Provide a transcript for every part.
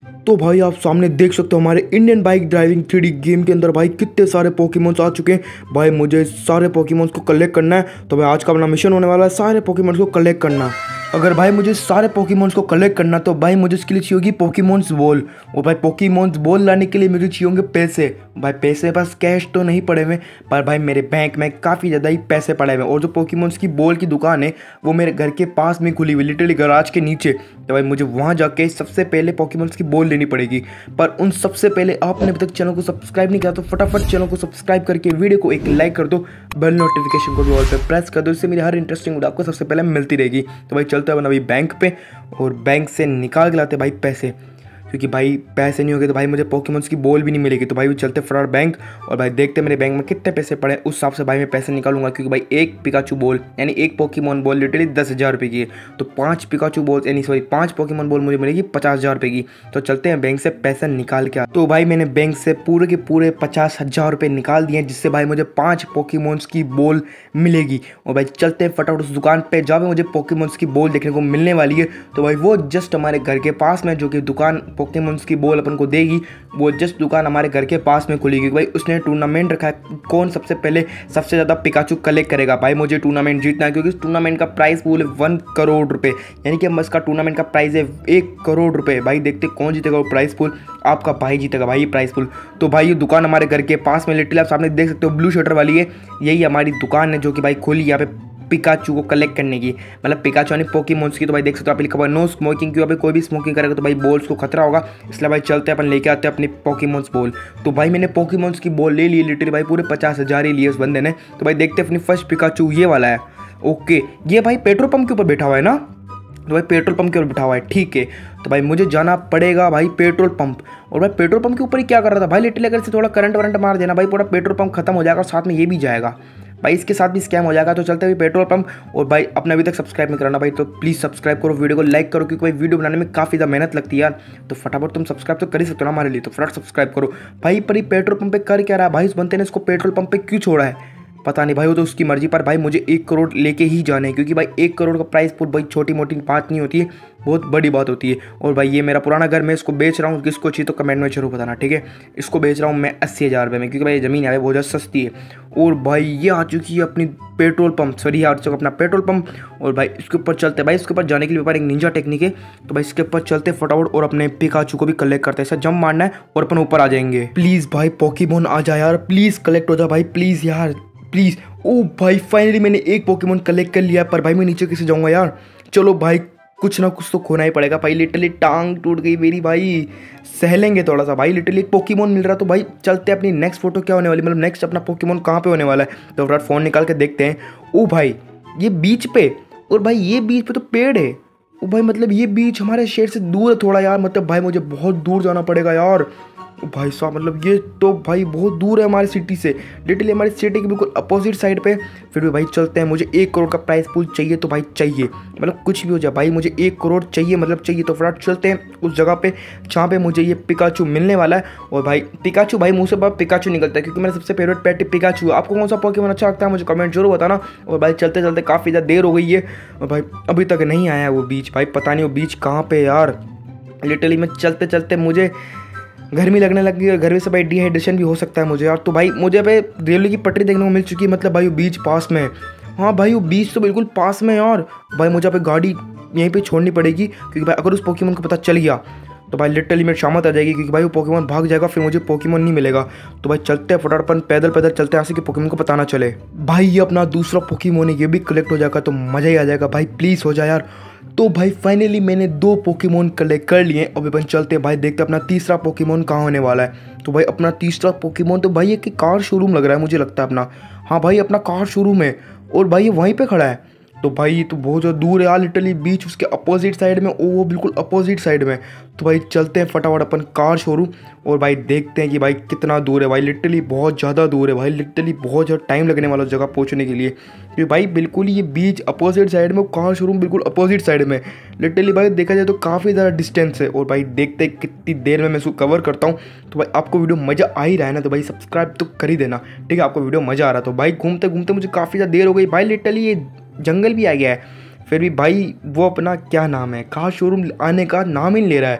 तो भाई आप सामने देख सकते हो हमारे Indian bike driving 3D game के अंदर भाई कितने सारे पोकेमॉन्स आ चुके हैं। भाई मुझे सारे पोकेमॉन्स को कलेक्ट करना है, तो भाई आज का अपना मिशन होने वाला है सारे पोकेमॉन्स को कलेक्ट करना। अगर भाई मुझे सारे पोकेमॉन्स को कलेक्ट करना तो भाई मुझे इसके लिए चाहिए होगी पोकेमॉन्स बॉल। और भाई पोकेमॉन्स बॉल लाने के लिए मुझे चाहिए होंगे पैसे। भाई पैसे बस कैश तो नहीं पड़े हुए, पर भाई मेरे बैंक में काफ़ी ज़्यादा ही पैसे पड़े हुए। और जो पोकेमॉन्स की बॉल की दुकान है वो मेरे घर के पास में खुली हुई, लिटरली गराज के नीचे। तो भाई मुझे वहाँ जाके सबसे पहले पोकेमॉन्स की बॉल लेनी पड़ेगी। पर उन सबसे पहले आपने अभी तक चैनल को सब्सक्राइब नहीं किया तो फटाफट चैनल को सब्सक्राइब करके वीडियो को एक लाइक कर दो, बेल नोटिफिकेशन को भी ऑल पे प्रेस कर दो, इससे मेरी हर इंटरेस्टिंग वीडियो आपको सबसे पहले मिलती रहेगी। तो भाई चलते हैं अभी बैंक पे और बैंक से निकाल के लाते भाई पैसे, क्योंकि भाई पैसे नहीं होंगे तो भाई मुझे पोकेमॉन्स की बॉल भी नहीं मिलेगी। तो भाई भी चलते फटाफट बैंक और भाई देखते मेरे बैंक में कितने पैसे पड़े, उस हिसाब से भाई मैं पैसे निकालूंगा। क्योंकि भाई एक पिकाचू बॉल यानी एक पोकेमॉन बॉल लिटरली 10,000 रुपये की है, तो 5 पिकाचू बॉल यानी सॉरी 5 पोकेमॉन बॉल मुझे मिलेगी 50,000 रुपये की। तो चलते हैं बैंक से पैसा निकाल के। तो भाई मैंने बैंक से पूरे के पूरे 50,000 रुपये निकाल दिए, जिससे भाई मुझे 5 पोकेमॉन्स की बॉल मिलेगी। और भाई चलते हैं फटाफट उस दुकान पे जहाँ पे मुझे पोकेमॉन्स की बॉल देखने को मिलने वाली है। तो भाई वो जस्ट हमारे घर के पास में जो कि दुकान पोकेमॉन्स की बॉल अपन को देगी, वो जस्ट दुकान हमारे घर के पास में खुलेगी। भाई उसने टूर्नामेंट रखा है, कौन सबसे पहले सबसे ज़्यादा पिकाचू कलेक्ट करेगा। भाई मुझे टूर्नामेंट जीतना है, क्योंकि इस टूर्नामेंट का प्राइस पूल है 1 करोड़ रुपए, यानी कि इसका टूर्नामेंट का प्राइस है 1 करोड़ रुपए। भाई देखते कौन जीतेगा वो प्राइस पूल, आपका भाई जीतेगा भाई ये प्राइस पूल। तो भाई ये दुकान हमारे घर के पास में लिटरली आप सामने देख सकते हो ब्लू शटर वाली है, यही हमारी दुकान है जो कि भाई खोली यहाँ पे पिकाचू को कलेक्ट करने की, मतलब पिकाचू यानी पोकेमॉन्स की। तो भाई देख सकते हो आप लिखा हुआ नो स्मोकिंग, क्यों अभी कोई भी स्मोकिंग करेगा तो भाई बॉल्स को खतरा होगा, इसलिए भाई चलते हैं अपन लेके आते हैं अपनी पोकेमॉन्स बॉल। तो भाई मैंने पोकेमॉन्स की बॉल ले ली लिटरली भाई पूरे 50,000 ही लिए उस बंदे ने। तो भाई देखते हैं अपनी फर्स्ट पिकाचू ये वाला है। ओके ये भाई पेट्रोल पंप के ऊपर बैठा हुआ है ना, तो भाई पेट्रोल पंप के ऊपर बैठा हुआ है, ठीक है। तो भाई मुझे जाना पड़ेगा भाई पेट्रोल पंप। और भाई पेट्रोल पंप के ऊपर ही क्या कर रहा था भाई, लिटरली अगर से थोड़ा करंट वरंट मार देना भाई पूरा पेट्रोल पंप खत्म हो जाएगा और साथ में ये भी जाएगा भाई, इसके साथ भी स्कैम हो जाएगा। तो चलते हुए पेट्रोल पंप। और भाई अपने अभी तक सब्सक्राइब नहीं कराना भाई तो प्लीज़ सब्सक्राइब करो, वीडियो को लाइक करो, क्योंकि भाई वीडियो बनाने में काफ़ी ज़्यादा मेहनत लगती है यार। तो फटाफट तुम सब्सक्राइब तो कर ही सकते हो ना हमारे लिए, तो फटाफट सब्सक्राइब करो भाई। पर ये पेट्रोल पंप पे कर क्या रहा है भाई, उस बंदे ने इसको पेट्रोल पंप पे क्यों छोड़ा है पता नहीं भाई, वो तो उसकी मर्जी। पर भाई मुझे 1 करोड़ लेके ही जाना है, क्योंकि भाई 1 करोड़ का प्राइस पूल भाई छोटी मोटी बात नहीं होती है, बहुत बड़ी बात होती है। और भाई ये मेरा पुराना घर, मैं इसको बेच रहा हूँ, किसको चाहिए तो कमेंट में जरूर बताना, ठीक है। इसको बेच रहा हूँ मैं 80,000 रुपये में, क्योंकि भाई ज़मीन है बहुत ज़्यादा सस्ती है। और भाई ये आ चुकी है अपनी पेट्रोल पंप, सॉरी आ चुका अपना पेट्रोल पंप। और भाई इसके ऊपर चलते भाई, इसके ऊपर जाने के लिए एक निंजा टेक्निक है। तो भाई इसके ऊपर चलते फटाफट और अपने पिकाचू को भी कलेक्ट करते हैं, ऐसा जंप मारना है और अपन ऊपर आ जाएंगे। प्लीज़ भाई पोकेमॉन आ जा यार, प्लीज़ कलेक्ट हो जा भाई, प्लीज़ यार प्लीज़। ओ भाई फाइनली मैंने एक पोकेमॉन कलेक्ट कर लिया, पर भाई मैं नीचे कैसे जाऊंगा यार। चलो भाई कुछ ना कुछ तो खोना ही पड़ेगा भाई, लिटरली टांग टूट गई मेरी भाई, सहलेंगे थोड़ा सा भाई। लिटरली एक पोकेमॉन मिल रहा तो भाई चलते अपनी नेक्स्ट फोटो क्या होने वाली, मतलब नेक्स्ट अपना पोकेमॉन कहाँ पे होने वाला है। तो फटाफट फ़ोन निकाल के देखते हैं। ओ भाई ये बीच पे, और भाई ये बीच पे तो पेड़ है। ओ भाई मतलब ये बीच हमारे शहर से दूर है थोड़ा यार, मतलब भाई मुझे बहुत दूर जाना पड़ेगा यार भाई साहब। मतलब ये तो भाई बहुत दूर है हमारी सिटी से, लिटरली हमारी सिटी के बिल्कुल अपोजिट साइड पे। फिर भी भाई चलते हैं, मुझे 1 करोड़ का प्राइस पूल चाहिए तो भाई चाहिए, मतलब कुछ भी हो जाए भाई मुझे 1 करोड़ चाहिए, मतलब चाहिए। तो फटाफट चलते हैं उस जगह पे जहाँ पे मुझे ये पिकाचू मिलने वाला है। और भाई पिकाचू भाई मुँह से बात पिकाचू निकलता है, क्योंकि मेरा सबसे फेवरेट पेट पिकाचू है। आपको कौन सा पोकेमॉन अच्छा लगता है मुझे कमेंट जरूर बताना। और भाई चलते चलते काफ़ी ज़्यादा देर हो गई है और भाई अभी तक नहीं आया वो बीच, भाई पता नहीं वो बीच कहाँ पे यार। लिटरली मैं चलते चलते मुझे गर्मी लगने लगी है, गर्मी से भाई डिहाइड्रेशन भी हो सकता है मुझे यार। तो भाई मुझे भाई रेलवे की पटरी देखने को मिल चुकी है, मतलब भाई वो बीच पास में है। हाँ भाई वो बीच तो बिल्कुल पास में है यार। भाई मुझे पे गाड़ी यहीं पे छोड़नी पड़ेगी, क्योंकि भाई अगर उस पोकेमॉन को पता चल गया तो भाई लिटरली मेरी शामत आ जाएगी, क्योंकि भाई वो पोकेमॉन भाग जाएगा, फिर मुझे पोकेमॉन नहीं मिलेगा। तो भाई चलते हैं फटाफट पैदल पैदल चलते हैं यहाँ से कि पोकेमॉन को पता ना चले। भाई ये अपना दूसरा पोकेमॉन है, ये भी कलेक्ट हो जाएगा तो मज़ा ही आ जाएगा भाई, प्लीज़ हो जाए यार। तो भाई फाइनली मैंने 2 पोकेमॉन कलेक्ट कर लिए। अब अपन चलते हैं भाई, देखते हैं अपना तीसरा पोकेमॉन कहाँ होने वाला है। तो भाई अपना तीसरा पोकेमॉन तो भाई एक कार शोरूम लग रहा है मुझे लगता है अपना, हाँ भाई अपना कार शोरूम है। और भाई ये वहीं पे खड़ा है, तो भाई तो बहुत ज़्यादा दूर है यार, लिटरली बीच उसके अपोजिट साइड में, ओ वो बिल्कुल अपोजिट साइड में। तो भाई चलते हैं फटाफट अपन कार शोरूम और भाई देखते हैं कि भाई कितना दूर है। भाई लिटरली बहुत ज़्यादा दूर है भाई, लिटरली बहुत ज़्यादा टाइम लगने वाला उस जगह पहुंचने के लिए, क्योंकि भाई बिल्कुल ये बीच अपोजिट साइड में, कार शोरूम बिल्कुल अपोजिट साइड में। लिटरली भाई देखा जाए तो काफ़ी ज़्यादा डिस्टेंस है। और भाई देखते हैं कितनी देर में मैं इसको कवर करता हूँ। तो भाई आपको वीडियो मज़ा आ ही रहा है ना, तो भाई सब्सक्राइब तो कर ही देना, ठीक है। आपको वीडियो मज़ा आ रहा है तो भाई घूमते घूमते मुझे काफ़ी ज़्यादा देर हो गई भाई, लिटरली ये जंगल भी आ गया है। फिर भी भाई वो अपना क्या नाम है, कार शोरूम आने का नाम ही नहीं ले रहा है।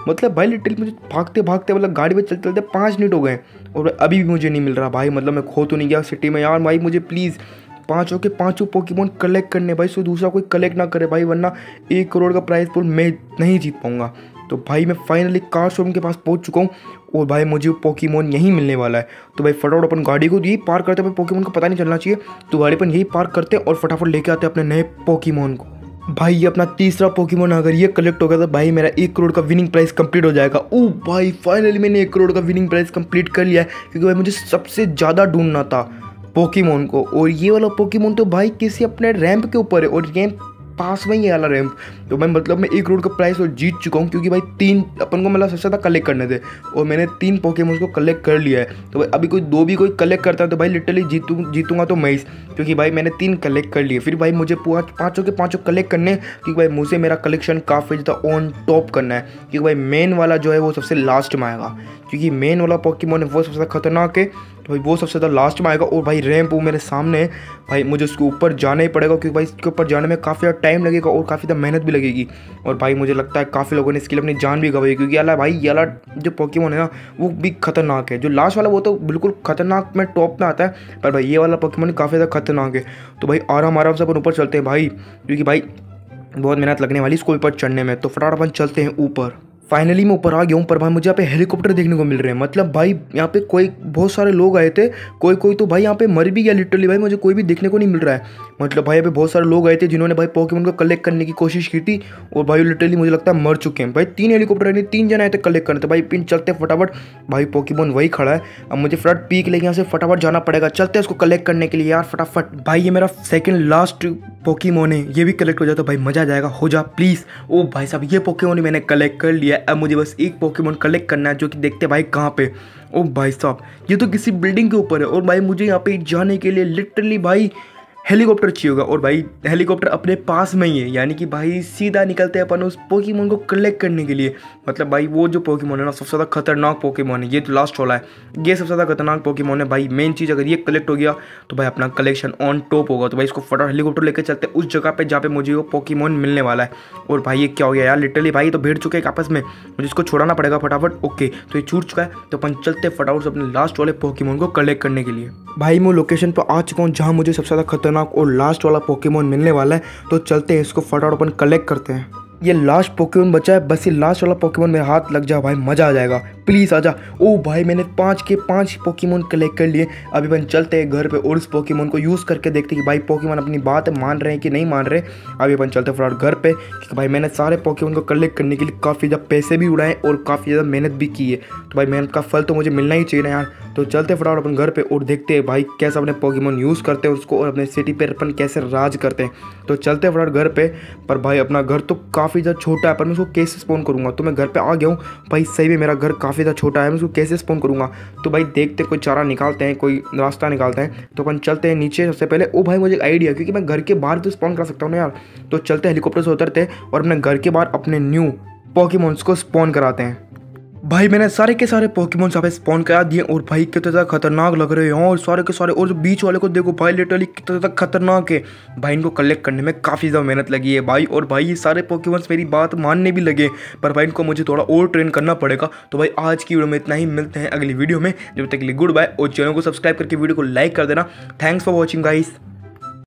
मतलब भाई लिटरली मुझे भागते भागते मतलब गाड़ी पे चलते चलते 5 मिनट हो गए और अभी भी मुझे नहीं मिल रहा भाई। मतलब मैं खो तो नहीं गया सिटी में यार भाई। मुझे प्लीज़ पाँचों के पाँचों पोकेमोन कलेक्ट करने भाई, सो दूसरा कोई कलेक्ट ना करे भाई, वरना 1 करोड़ का प्राइस पूल मैं नहीं जीत पाऊंगा। तो भाई मैं फाइनली कार शोरूम के पास पहुंच चुका हूँ और भाई मुझे वो पोकेमोन यहीं मिलने वाला है। तो भाई फटाफट अपन गाड़ी को यही पार्क करते हैं, पोकेमोन को पता नहीं चलना चाहिए, तो गाड़ी अपन यही पार्क करते हैं और फटाफट लेके आते हैं अपने नए पोकेमोन को। भाई ये अपना तीसरा पोकेमोन अगर ये कलेक्ट हो गया तो भाई मेरा 1 करोड़ का विनिंग प्राइस कंप्लीट हो जाएगा। ओ भाई फाइनली मैंने 1 करोड़ का विनिंग प्राइस कंप्लीट कर लिया है, क्योंकि भाई मुझे सबसे ज़्यादा ढूंढना था पोकेमोन को। और ये वाला पोकेमोन तो भाई किसी अपने रैंप के ऊपर है और रैंप पास में ही वाला रैंप। तो मैं मतलब मैं 1 करोड़ का प्राइस और जीत चुका हूँ, क्योंकि भाई 3 अपन को मतलब सबसे ज़्यादा कलेक्ट करने थे और मैंने 3 पोकेमोन को कलेक्ट कर लिया है। तो भाई अभी कोई 2 भी कोई कलेक्ट करता है तो भाई लिटरली जीतूंगा तो मैं, क्योंकि भाई मैंने 3 कलेक्ट कर लिए। फिर भाई मुझे पाँचों के पाँचों कलेक्ट करने, क्योंकि भाई मुझे मेरा कलेक्शन काफ़ी ज़्यादा ऑन टॉप करना है, क्योंकि भाई मेन वाला जो है वो सबसे लास्ट में आएगा, क्योंकि मेन वाला पोकेमोन है वो सबसे ज़्यादा खतरनाक है। तो भाई वो सबसे ज़्यादा लास्ट में आएगा और भाई रैंप वो मेरे सामने है भाई, मुझे उसके ऊपर जाना ही पड़ेगा, क्योंकि भाई इसके ऊपर जाने में काफ़ी ज़्यादा टाइम लगेगा और काफ़ी ज़्यादा मेहनत भी लगेगी। और भाई मुझे लगता है काफ़ी लोगों ने इसके लिए अपनी जान भी गंवाई, क्योंकि यार भाई ये वाला जो पोकेमोन है ना वो भी खतरनाक है। जो लास्ट वाला वो तो बिल्कुल खतरनाक में टॉप में आता है, पर भाई ये वाला पोकेमोन काफ़ी ज़्यादा खतरनाक है। तो भाई आराम से अपन ऊपर चलते हैं भाई, क्योंकि भाई बहुत मेहनत लगने वाली इसको ऊपर चढ़ने में। तो फटाफट अपन चलते हैं ऊपर। फाइनली मैं ऊपर आ गया हूँ, पर भाई मुझे यहाँ पे हेलीकॉप्टर देखने को मिल रहे हैं। मतलब भाई यहाँ पे कोई बहुत सारे लोग आए थे, कोई तो भाई यहाँ पे मर भी गया लिटरली भाई, मुझे कोई भी देखने को नहीं मिल रहा है। मतलब भाई यहाँ पे बहुत सारे लोग आए थे जिन्होंने भाई पोकेमोन को कलेक्ट करने की कोशिश की थी और भाई लिटरली मुझे लगता है मर चुके हैं भाई। 3 हेलीकॉप्टर यानी 3 जन आए थे कलेक्ट करने। तो भाई पिन चलते फटाफट, भाई पोकेमोन वही खड़ा है। अब मुझे फटाफट पीक लेके यहाँ से फटाफट जाना पड़ेगा, चलते हैं उसको कलेक्ट करने के लिए यार फटाफट। भाई ये मेरा सेकंड लास्ट पोकेमोन है, ये भी कलेक्ट हो जाए तो भाई मजा आ जाएगा। हो जा प्लीज़। ओ भाई साहब ये पोकेमोन मैंने कलेक्ट कर लिया है, अब मुझे बस एक पोकेमोन कलेक्ट करना है, जो कि देखते भाई कहाँ पे। ओ भाई साहब ये तो किसी बिल्डिंग के ऊपर है और भाई मुझे यहाँ पे जाने के लिए लिटरली भाई हेलीकॉप्टर चाहिए होगा, और भाई हेलीकॉप्टर अपने पास में ही है, यानी कि भाई सीधा निकलते हैं अपन उस पोकेमोन को कलेक्ट करने के लिए। मतलब भाई वो जो पोकेमोन है ना सबसे ज़्यादा खतरनाक पोकेमोन है, ये तो लास्ट वाला है, ये सबसे ज़्यादा खतरनाक पोकेमोन है भाई। मेन चीज़ अगर ये कलेक्ट हो गया तो भाई अपना कलेक्शन ऑन टॉप होगा। तो भाई इसको फटाफट हेलीकॉप्टर लेकर चलते हैं उस जगह पे जहाँ पे मुझे वो पोकेमोन मिलने वाला है। और भाई ये क्या हो गया यार, लिटरली भाई तो भिड़ चुके हैं आपस में, मुझे इसको छोड़ाना पड़ेगा फटाफट। ओके तो ये छूट चुका है, तो अपन चलते फटाफट से अपने लास्ट वाले पोकेमोन को कलेक्ट करने के लिए। भाई मैं लोकेशन पर आ चुका हूँ जहाँ मुझे सबसे ज़्यादा खतरनाक और लास्ट वाला पोकेमोन मिलने वाला है। तो चलते हैं इसको फटाफट अपन कलेक्ट करते हैं। ये लास्ट पोकेमोन बचा है, बस ये लास्ट वाला पोकेमोन मेरे हाथ लग जा भाई मज़ा आ जाएगा, प्लीज़ आजा। ओ भाई मैंने 5 के 5 पोकेमोन कलेक्ट कर लिए। अभी अपन चलते हैं घर पे और इस पोकेमोन को यूज़ करके देखते हैं कि भाई पोकेमोन अपनी बात मान रहे हैं कि नहीं मान रहे। अभी अपन चलते हैं फटाफट घर पे, क्योंकि भाई मैंने सारे पोकेमोन को कलेक्ट करने के लिए काफ़ी ज़्यादा पैसे भी उड़ाए और काफ़ी ज़्यादा मेहनत भी की है। तो भाई मेहनत का फल तो मुझे मिलना ही चाहिए ना यार। तो चलते फटाफट अपन घर पे और देखते हैं भाई कैसे अपने पोकेमोन यूज़ करते हैं उसको, और अपने सिटी पे अपन कैसे राज करते हैं। तो चलते फटाफट घर पे। पर भाई अपना घर तो काफ़ी ज़्यादा छोटा है, पर मैं उसको कैसे स्पॉन करूँगा। तो मैं घर पे आ गया हूँ भाई, सही में मेरा घर काफ़ी ज़्यादा छोटा है, मैं उसको कैसे स्पॉन करूँगा। तो भाई देखते कोई चारा निकालते हैं, कोई रास्ता निकालते हैं। तो अपन चलते हैं नीचे सबसे पहले। ओ भाई मुझे एक आइडिया, क्योंकि मैं घर के बाहर तो स्पॉन कर सकता हूँ ना यार। तो चलते हेलीकॉप्टर से उतरते हैं और अपने घर के बाहर अपने न्यू पोकेमोन्स को स्पॉन कराते हैं। भाई मैंने सारे के सारे पोकेमोन यहाँ पे स्पॉन करा दिए और भाई कितने ज़्यादा खतरनाक लग रहे हैं और सारे के सारे। और जो बीच वाले को देखो भाई लिटरली कितना ज़्यादा खतरनाक है भाई, इनको कलेक्ट करने में काफ़ी ज़्यादा मेहनत लगी है भाई। और भाई ये सारे पोकेमोन्स मेरी बात मानने भी लगे, पर भाई इनको मुझे थोड़ा और ट्रेन करना पड़ेगा। तो भाई आज की वीडियो में इतना ही, मिलते हैं अगली वीडियो में, जब तक के लिए गुड बाय। और चैनल को सब्सक्राइब करके वीडियो को लाइक कर देना। Thanks for watching guys.